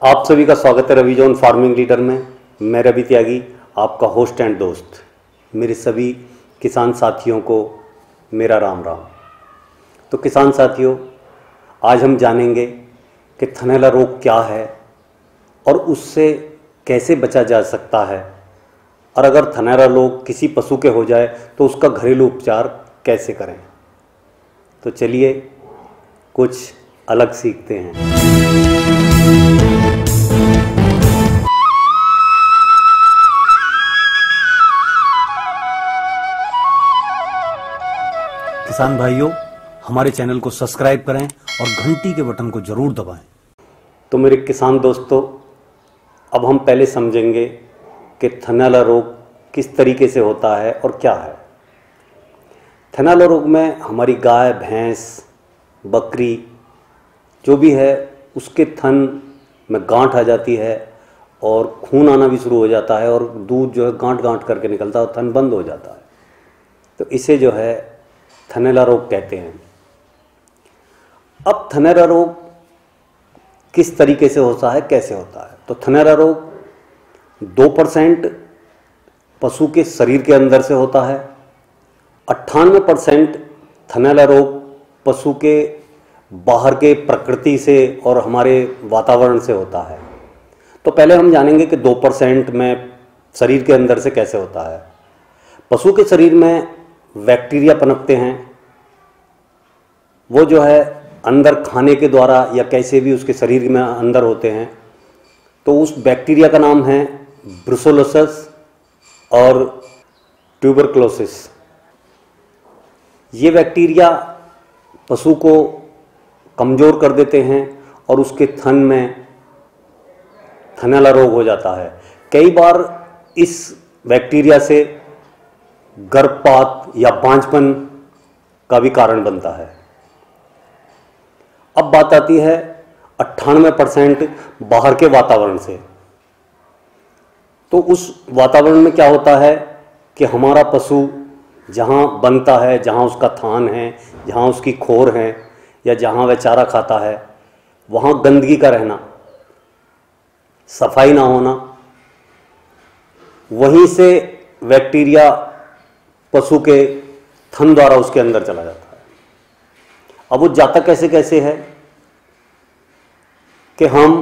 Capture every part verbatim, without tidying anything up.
आप सभी का स्वागत है रवि जोन फार्मिंग लीडर में। मैं रवि त्यागी, आपका होस्ट एंड दोस्त। मेरे सभी किसान साथियों को मेरा राम राम। तो किसान साथियों, आज हम जानेंगे कि थनैला रोग क्या है और उससे कैसे बचा जा सकता है, और अगर थनैला रोग किसी पशु के हो जाए तो उसका घरेलू उपचार कैसे करें। तो चलिए कुछ अलग सीखते हैं। किसान भाइयों, हमारे चैनल को सब्सक्राइब करें और घंटी के बटन को जरूर दबाएं। तो मेरे किसान दोस्तों, अब हम पहले समझेंगे कि थनैला रोग किस तरीके से होता है और क्या है। थनैला रोग में हमारी गाय, भैंस, बकरी जो भी है उसके थन में गांठ आ जाती है और खून आना भी शुरू हो जाता है और दूध जो है गांठ गांठ करके निकलता है और थन बंद हो जाता है। तो इसे जो है थनैला रोग कहते हैं। अब थनैला रोग किस तरीके से होता है, कैसे होता है। तो थनैला रोग दो परसेंट पशु के शरीर के अंदर से होता है। अट्ठानवे परसेंट थनैला रोग पशु के बाहर के प्रकृति से और हमारे वातावरण से होता है। तो पहले हम जानेंगे कि दो परसेंट में शरीर के अंदर से कैसे होता है। पशु के शरीर में बैक्टीरिया पनपते हैं। वो जो है अंदर खाने के द्वारा या कैसे भी उसके शरीर में अंदर होते हैं। तो उस बैक्टीरिया का नाम है ब्रुसेलोसिस और ट्यूबरक्लोसिस। ये बैक्टीरिया पशु को कमज़ोर कर देते हैं और उसके थन में थनैला रोग हो जाता है। कई बार इस बैक्टीरिया से गर्भपात या बांझपन का भी कारण बनता है। अब बात आती है अट्ठानवे परसेंट बाहर के वातावरण से। तो उस वातावरण में क्या होता है कि हमारा पशु जहाँ बनता है, जहाँ उसका थान है, जहाँ उसकी खोर है या जहाँ वह चारा खाता है, वहाँ गंदगी का रहना, सफाई ना होना, वहीं से बैक्टीरिया पशु के थन द्वारा उसके अंदर चला जाता है। अब वो जाता कैसे कैसे है कि हम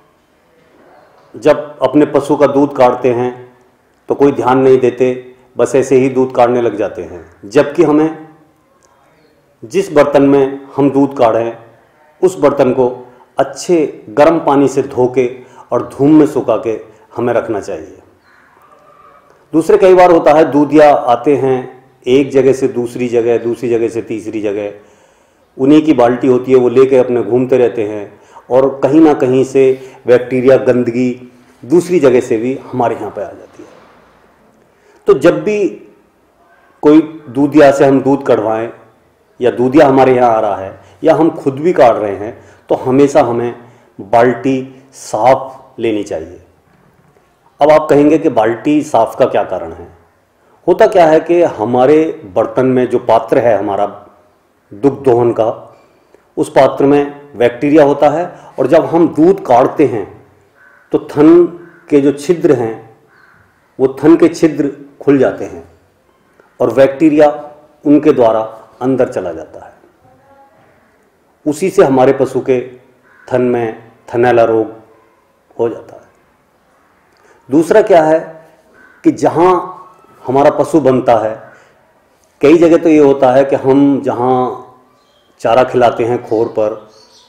जब अपने पशु का दूध काढ़ते हैं तो कोई ध्यान नहीं देते, बस ऐसे ही दूध काढ़ने लग जाते हैं। जबकि हमें जिस बर्तन में हम दूध काढ़ें उस बर्तन को अच्छे गर्म पानी से धो के और धूप में सुखा के हमें रखना चाहिए। दूसरे कई बार होता है दूधिया आते हैं एक जगह से दूसरी जगह, दूसरी जगह से तीसरी जगह, उन्हीं की बाल्टी होती है, वो लेके अपने घूमते रहते हैं और कहीं ना कहीं से बैक्टीरिया, गंदगी दूसरी जगह से भी हमारे यहाँ पे आ जाती है। तो जब भी कोई दूधिया से हम दूध कढ़वाएं या दूधिया हमारे यहाँ आ रहा है या हम खुद भी काढ़ रहे हैं तो हमेशा हमें बाल्टी साफ लेनी चाहिए। अब आप कहेंगे कि बाल्टी साफ का क्या कारण है। होता क्या है कि हमारे बर्तन में जो पात्र है हमारा दुग्ध दोहन का, उस पात्र में बैक्टीरिया होता है और जब हम दूध काढ़ते हैं तो थन के जो छिद्र हैं वो थन के छिद्र खुल जाते हैं और बैक्टीरिया उनके द्वारा अंदर चला जाता है। उसी से हमारे पशु के थन में थनैला रोग हो जाता है। दूसरा क्या है कि जहाँ हमारा पशु बनता है, कई जगह तो ये होता है कि हम जहाँ चारा खिलाते हैं खोर पर,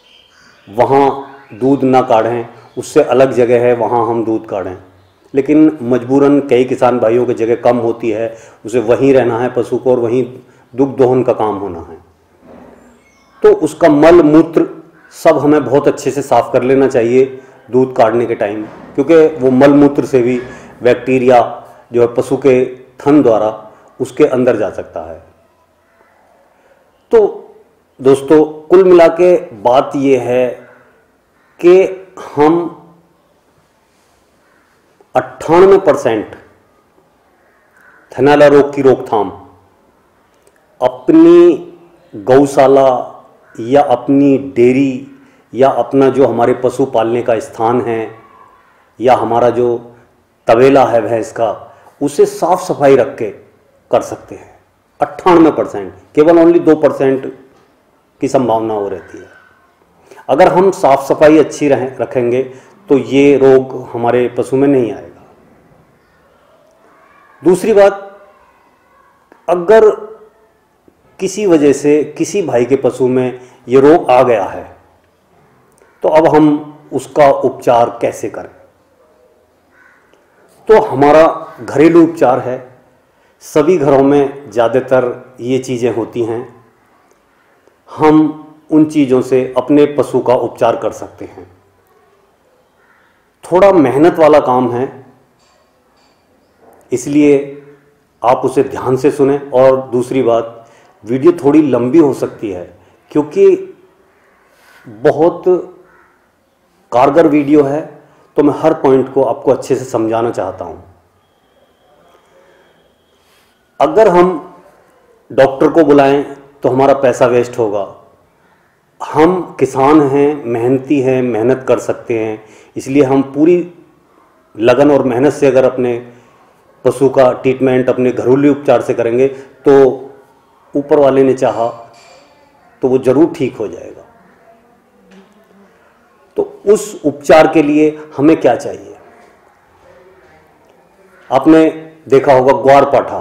वहाँ दूध ना काढ़ें, उससे अलग जगह है वहाँ हम दूध काढ़ें। लेकिन मजबूरन कई किसान भाइयों की जगह कम होती है, उसे वहीं रहना है पशु को और वहीं दुग्ध दोहन का काम होना है। तो उसका मल मूत्र सब हमें बहुत अच्छे से साफ कर लेना चाहिए दूध काढ़ने के टाइम, क्योंकि वो मल मूत्र से भी बैक्टीरिया जो है पशु के थन द्वारा उसके अंदर जा सकता है। तो दोस्तों, कुल मिला के बात ये है कि हम अट्ठानवे परसेंट थनैला रोग की रोकथाम अपनी गौशाला या अपनी डेयरी या अपना जो हमारे पशु पालने का स्थान है या हमारा जो तबेला है भैंस का, उसे साफ सफाई रख के कर सकते हैं। अट्ठानवे परसेंट, केवल ओनली दो परसेंट की संभावना हो रहती है। अगर हम साफ सफाई अच्छी रह रखेंगे तो ये रोग हमारे पशु में नहीं आएगा। दूसरी बात, अगर किसी वजह से किसी भाई के पशु में ये रोग आ गया है तो अब हम उसका उपचार कैसे करें? तो हमारा घरेलू उपचार है। सभी घरों में ज़्यादातर ये चीज़ें होती हैं। हम उन चीज़ों से अपने पशु का उपचार कर सकते हैं। थोड़ा मेहनत वाला काम है, इसलिए आप उसे ध्यान से सुनें। और दूसरी बात, वीडियो थोड़ी लंबी हो सकती है क्योंकि बहुत कारगर वीडियो है, तो मैं हर पॉइंट को आपको अच्छे से समझाना चाहता हूं। अगर हम डॉक्टर को बुलाएं तो हमारा पैसा वेस्ट होगा। हम किसान हैं, मेहनती हैं, मेहनत कर सकते हैं, इसलिए हम पूरी लगन और मेहनत से अगर अपने पशु का ट्रीटमेंट अपने घरेलू उपचार से करेंगे तो ऊपर वाले ने चाहा तो वो जरूर ठीक हो जाएगा। तो उस उपचार के लिए हमें क्या चाहिए? आपने देखा होगा ग्वारपाठा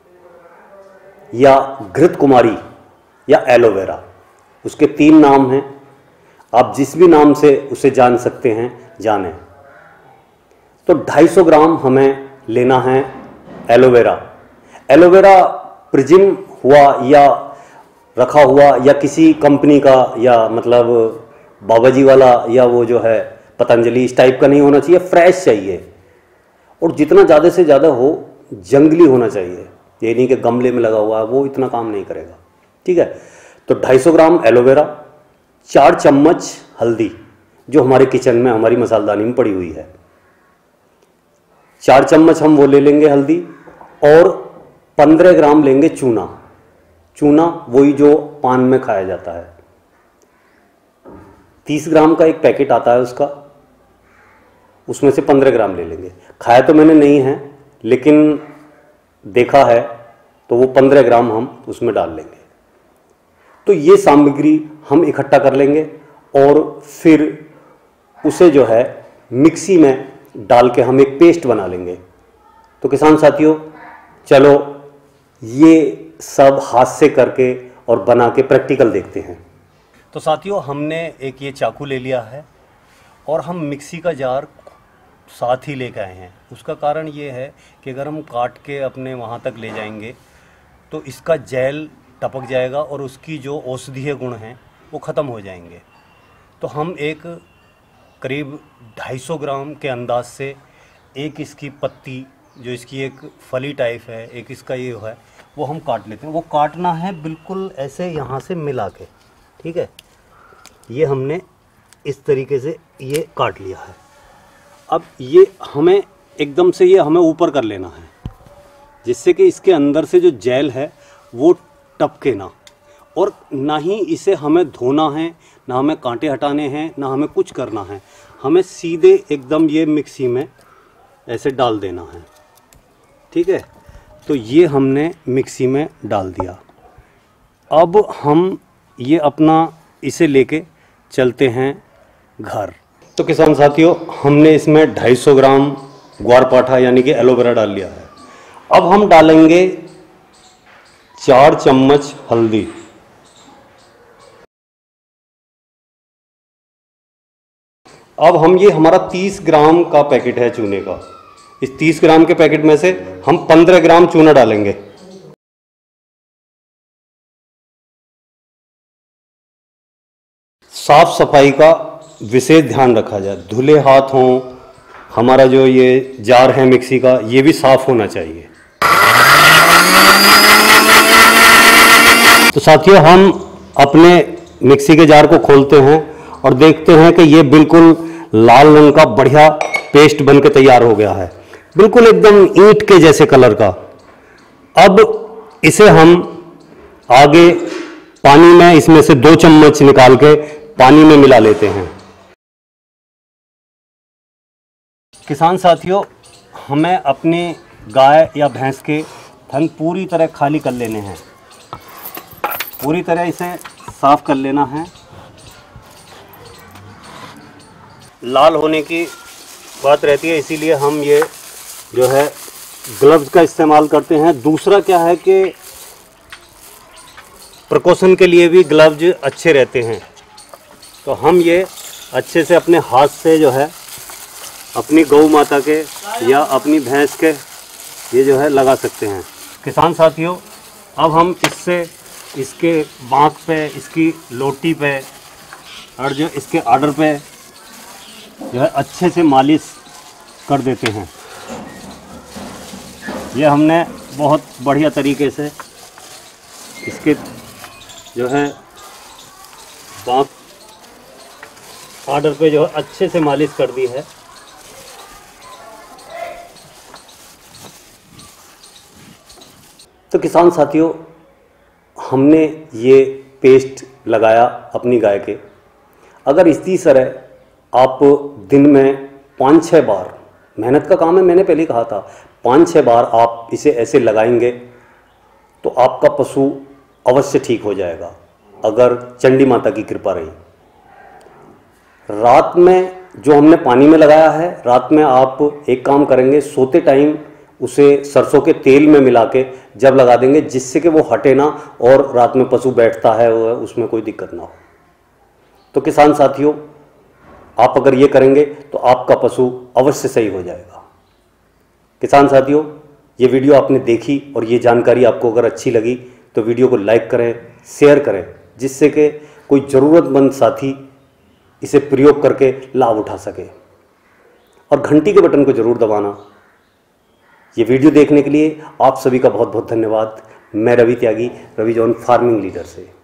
या घृत कुमारी या एलोवेरा, उसके तीन नाम हैं। आप जिस भी नाम से उसे जान सकते हैं, जानें। तो दो सौ पचास ग्राम हमें लेना है एलोवेरा। एलोवेरा प्रिज्म हुआ या रखा हुआ या किसी कंपनी का या मतलब बाबाजी वाला या वो जो है पतंजलि, इस टाइप का नहीं होना चाहिए, फ्रेश चाहिए। और जितना ज़्यादा से ज़्यादा हो जंगली होना चाहिए। ये नहीं कि गमले में लगा हुआ है, वो इतना काम नहीं करेगा। ठीक है, तो दो सौ पचास ग्राम एलोवेरा, चार चम्मच हल्दी जो हमारे किचन में हमारी मसालदानी में पड़ी हुई है, चार चम्मच हम वो ले लेंगे हल्दी। और पंद्रह ग्राम लेंगे चूना। चूना वही जो पान में खाया जाता है। तीस ग्राम का एक पैकेट आता है उसका, उसमें से पंद्रह ग्राम ले लेंगे। खाया तो मैंने नहीं है लेकिन देखा है, तो वो पंद्रह ग्राम हम उसमें डाल लेंगे। तो ये सामग्री हम इकट्ठा कर लेंगे और फिर उसे जो है मिक्सी में डाल के हम एक पेस्ट बना लेंगे। तो किसान साथियों, चलो ये सब हाथ से करके और बना के प्रैक्टिकल देखते हैं। तो साथियों, हमने एक ये चाकू ले लिया है और हम मिक्सी का जार साथ ही लेकर आए हैं। उसका कारण ये है कि अगर हम काट के अपने वहाँ तक ले जाएंगे तो इसका जेल टपक जाएगा और उसकी जो औषधीय गुण हैं वो ख़त्म हो जाएंगे। तो हम एक करीब दो सौ पचास ग्राम के अंदाज से एक इसकी पत्ती, जो इसकी एक फली टाइप है, एक इसका ये है, वो हम काट लेते हैं। वो काटना है बिल्कुल ऐसे यहाँ से मिला के। ठीक है, ये हमने इस तरीके से ये काट लिया है। अब ये हमें एकदम से ये हमें ऊपर कर लेना है, जिससे कि इसके अंदर से जो जेल है वो टपके ना, और ना ही इसे हमें धोना है, ना हमें कांटे हटाने हैं, ना हमें कुछ करना है। हमें सीधे एकदम ये मिक्सी में ऐसे डाल देना है। ठीक है, तो ये हमने मिक्सी में डाल दिया। अब हम ये अपना इसे लेके चलते हैं घर। तो किसान साथियों, हमने इसमें दो सौ पचास ग्राम ग्वारपाठा यानी कि एलोवेरा डाल लिया है। अब हम डालेंगे चार चम्मच हल्दी, अब हम ये हमारा तीस ग्राम का पैकेट है चूने का, इस तीस ग्राम के पैकेट में से हम पंद्रह ग्राम चूना डालेंगे। साफ सफाई का विशेष ध्यान रखा जाए, धुले हाथ हों। हमारा जो ये जार है मिक्सी का, ये भी साफ होना चाहिए। तो साथियों, हम अपने मिक्सी के जार को खोलते हैं और देखते हैं कि ये बिल्कुल लाल रंग का बढ़िया पेस्ट बनके तैयार हो गया है, बिल्कुल एकदम ईंट के जैसे कलर का। अब इसे हम आगे पानी में इसमें से दो चम्मच निकाल के पानी में मिला लेते हैं। किसान साथियों, हमें अपनी गाय या भैंस के थन पूरी तरह खाली कर लेने हैं। पूरी तरह इसे साफ कर लेना है। लाल होने की बात रहती है, इसीलिए हम ये जो है ग्लव्स का इस्तेमाल करते हैं। दूसरा क्या है कि प्रिकॉशन के लिए भी ग्लव्स अच्छे रहते हैं, तो हम ये अच्छे से अपने हाथ से जो है अपनी गौ माता के या अपनी भैंस के ये जो है लगा सकते हैं। किसान साथियों, अब हम इससे इसके बाँक पे, इसकी लोटी पे और जो इसके आर्डर पे जो है अच्छे से मालिश कर देते हैं। ये हमने बहुत बढ़िया तरीके से इसके जो है बाँक आर्डर पे जो है अच्छे से मालिश कर दी है। तो किसान साथियों, हमने ये पेस्ट लगाया अपनी गाय के। अगर इसी तरह आप दिन में पाँच छः बार, मेहनत का काम है, मैंने पहले कहा था, पाँच छः बार आप इसे ऐसे लगाएंगे तो आपका पशु अवश्य ठीक हो जाएगा, अगर चंडी माता की कृपा रही। रात में जो हमने पानी में लगाया है, रात में आप एक काम करेंगे, सोते टाइम उसे सरसों के तेल में मिला के जब लगा देंगे, जिससे कि वो हटे ना और रात में पशु बैठता है उसमें कोई दिक्कत ना हो। तो किसान साथियों, आप अगर ये करेंगे तो आपका पशु अवश्य सही हो जाएगा। किसान साथियों, ये वीडियो आपने देखी और ये जानकारी आपको अगर अच्छी लगी तो वीडियो को लाइक करें, शेयर करें, जिससे कि कोई ज़रूरतमंद साथी इसे प्रयोग करके लाभ उठा सके। और घंटी के बटन को ज़रूर दबाना। ये वीडियो देखने के लिए आप सभी का बहुत बहुत धन्यवाद। मैं Ravi Tyagi, Ravi John farming leader से।